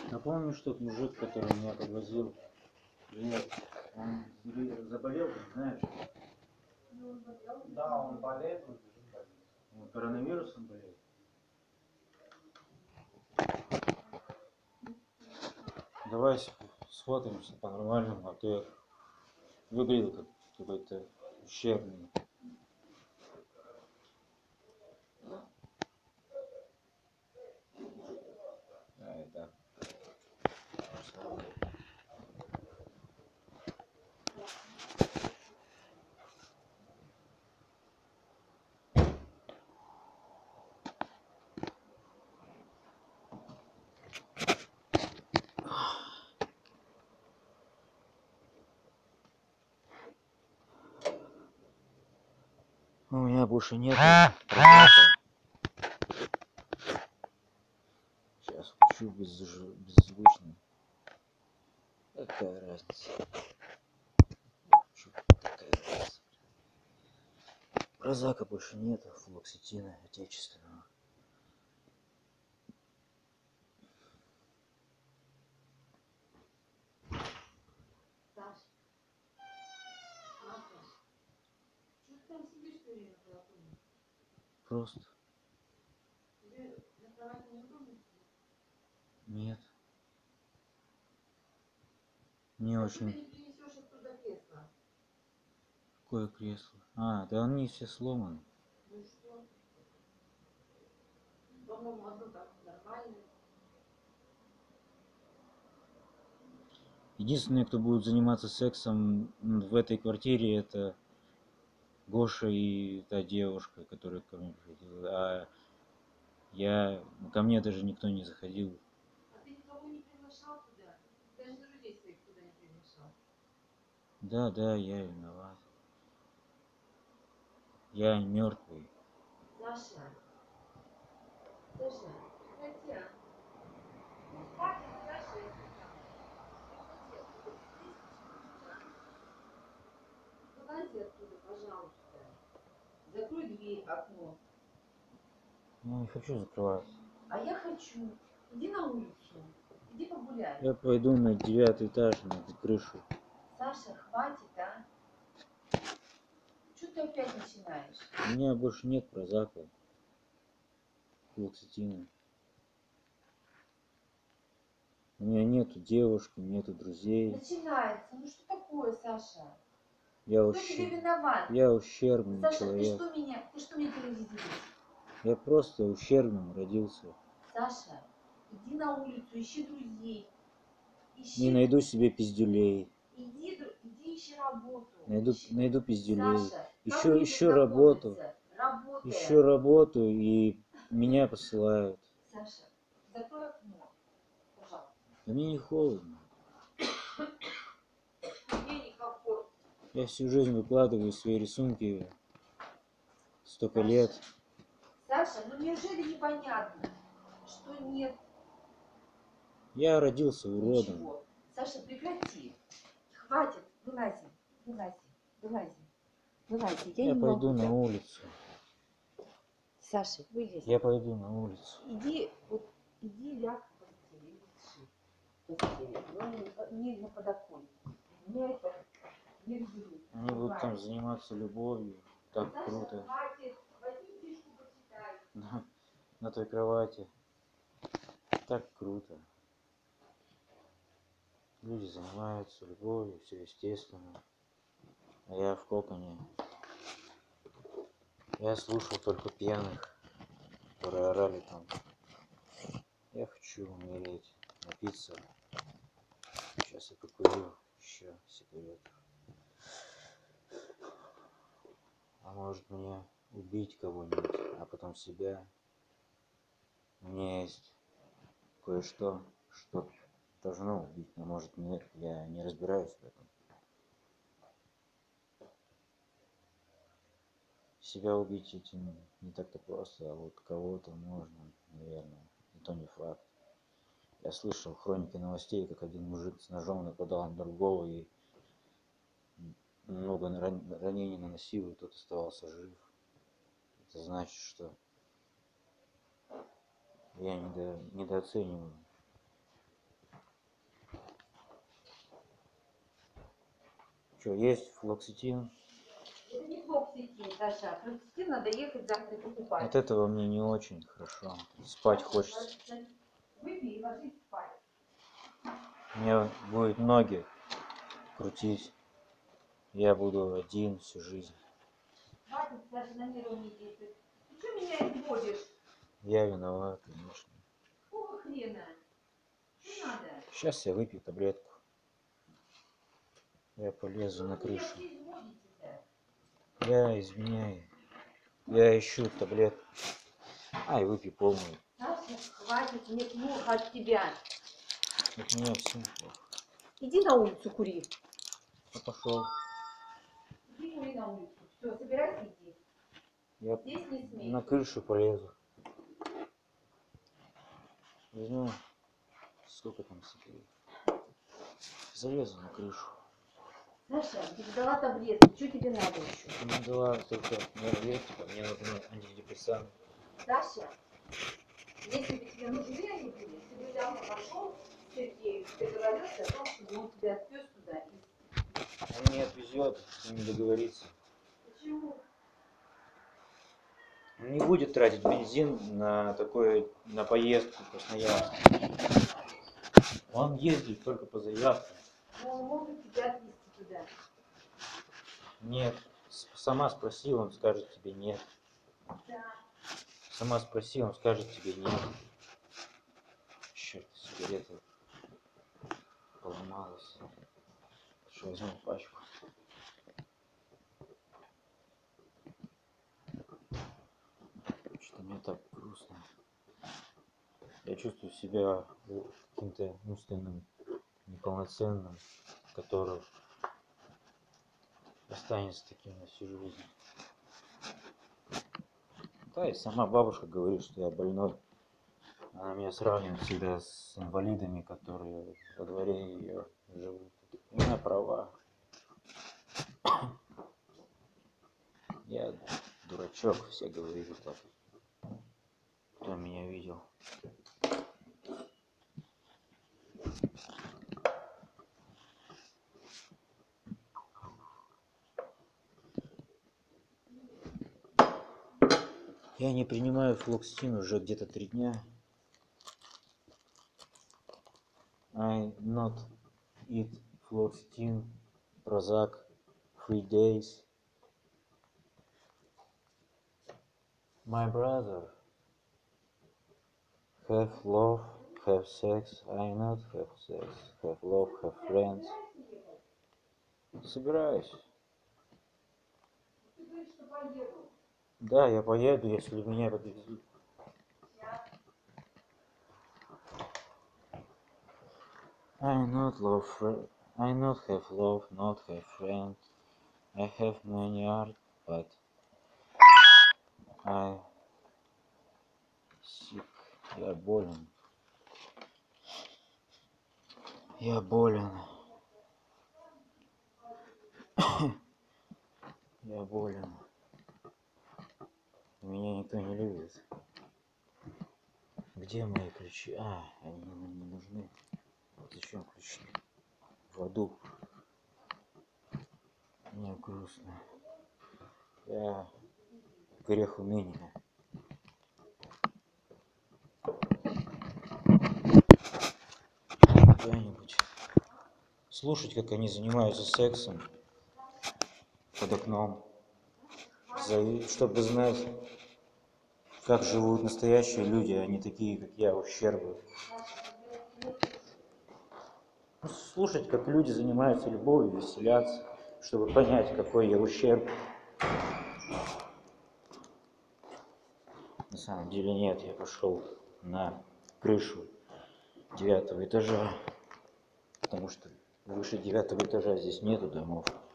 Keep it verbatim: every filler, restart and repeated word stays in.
Напомню, что тот мужик, который меня подвозил, нет, он заболел, ты знаешь? Да, он болеет, он лежит в больнице. Он коронавирусом болеет. Давай сфотаемся по-нормальному, а то я выглядел как какой-то ущербный. Да, это. У меня больше нет проката. Сейчас включу беззвуч... беззвучно. Какая разница? Какая разница? Прозака больше нету, флоксетина отечественного. Просто. Нет. Не очень. Какое кресло? А, да они все сломаны. Ну что? По-моему, одно так нормально. Единственное, кто будет заниматься сексом в этой квартире, это Гоша и та девушка, которая ко мне приходила. А я, ко мне даже никто не заходил. А ты никого не приглашал туда? Даже друзей своих туда не приглашал. Да, да, я виноват. Я мертвый. Саша, Саша, прекрати, а. Ну хватит, Саша, я сказала. Прекрати оттуда. Вылази оттуда, пожалуйста. Закрой дверь, окно. Я не хочу закрываться. А я хочу. Иди на улицу. Иди погуляй. Я пойду на девятый этаж, на крышу. Саша, хватит, а? Что ты опять начинаешь? У меня больше нет прозака. Флоксетина. У меня нету девушки, нету друзей. Начинается. Ну что такое, Саша? Я, Кто ущ... тебе виноват? я ущербный Саша, человек. ты что меня, ты что меня терроризируешь? Я просто ущербным родился. Саша, иди на улицу, ищи друзей. Ищи... Не найду себе пиздюлей. Иди, иди ищи работу. Найду, Ищи... найду пиздюлей. Саша, Еще, еще работу. Работая. Еще работу, и меня посылают. Саша, закрой окно. Пожалуйста. Да мне не холодно. Мне некомфортно. Я всю жизнь выкладываю свои рисунки. Столько Саша, лет. Саша, ну неужели непонятно, что нет? Я родился уродом. Ничего. Саша, прекрати. Хватит. Вылази. Вылази. Вылази. Вылази. Я, Я не пойду могу на так. улицу. Саша, вылез. Я пойду на улицу. Иди, вот, иди ляг в постели. Или лежи в постели. Но не, не на подоконнике. Меня это не люблю. Они будут там заниматься любовью. Так Саша, круто. хватит. Возьми книжку, почитай. На, на той кровати. Так круто. Люди занимаются любовью, все естественно. А я в коконе. Я слушал только пьяных, которые орали там. Я хочу умереть, напиться. Сейчас я покурю еще сигарету. А может мне убить кого-нибудь, а потом себя. У меня есть кое-что, что должно убить, но может нет, я не разбираюсь в этом. Себя убить этим не так-то просто, а вот кого-то можно, наверное, и то не факт. Я слышал в хронике новостей, как один мужик с ножом нападал на другого и много ранений наносил, и тот оставался жив. Это значит, что я недо... недооцениваю Что, есть флоксетин? Это не флоксетин, Саша. Флоксетин надо ехать завтра покупать. От этого мне не очень хорошо. Спать хочется. Выпей и ложись спать. Мне будет ноги крутить. Я буду один всю жизнь. Хватит, Саша, на нервы не действует. Ты что меня изводишь? Я виноват, конечно. Какого хрена? Что надо? Сейчас я выпью таблетку. Я полезу на крышу. Вы меня изводите-то? Я извиняюсь. Я ищу таблетку. Ай, выпей полную. Саша, хватит, мне плохо от тебя. От меня всем плохо. Иди на улицу кури. Я пошел. Иди кури на улицу. Все, собирайся, иди. Я Здесь не смей. на крышу полезу. Возьму. Сколько там сидит? Залезу на крышу. Саша, ты же дала таблетку. Что тебе надо еще? Ты мне дала только нерветика, мне нужны антидепрессанты. Саша, если бы тебе нужны они были, ты бы давно пошел к Сергею, договорился о том, чтобы он тебя отвез туда. И... Он не отвезет, с ним договориться. Почему? Он не будет тратить бензин на такое, на поездку в Красноярск. Он ездит только по заявкам. Но он может тебя отвезти туда. Нет. Сама спроси, он скажет тебе нет. Да. Сама спроси, он скажет тебе нет. Черт, сигарета поломалась. Что, возьму пачку. Что-то мне так грустно. Я чувствую себя каким-то умственным, неполноценным, который останется таким на всю жизнь. Да, и сама бабушка говорит, что я больной. Она меня сравнивает всегда с инвалидами, которые во дворе ее живут. И она права. Я дурачок, все говорили так. Кто меня видел. Я не принимаю флоксетин уже где-то три дня. I not eat fluoxetine, Prozac, three days. My brother have love, have sex. I not have sex, have love, have friends. Собираюсь. Ты говоришь, что поеду. Да, я поеду, если меня подвезут. I not love fr- I not have love, not have friends. I have many art, but I sick. Я болен. Я болен. Я болен. Меня никто не любит. Где мои ключи? А, они нам не нужны. Вот зачем ключи? В аду. Мне грустно. Я грех уныния. Куда-нибудь слушать, как они занимаются сексом под окном, чтобы знать, как живут настоящие люди, а не такие, как я, ущербы. Слушать, как люди занимаются любовью, веселятся, чтобы понять, какой я ущерб. На самом деле нет, я пошел на крышу девятого этажа, потому что выше девятого этажа здесь нету домов.